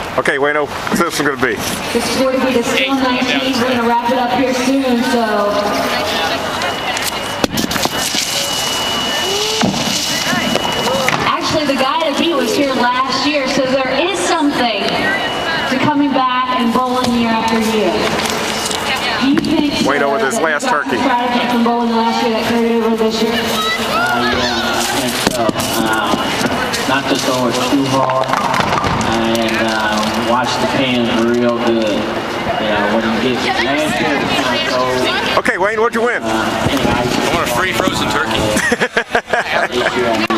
Okay, Wayno, what's this one going to be? This is going to be the Skill 19. We're going to wrap it up here soon, so. Actually, the guy that beat was here last year, so there is something to coming back and bowling year after year. Do you think Wayno with his last turkey. Strategy from bowling last year that carried over this year? Yeah, I think so. Not to throw it too hard and watch the pins real good. Yeah, when you get last year, it was kind of cold. Okay, Wayne, what'd you win? I want a free frozen turkey.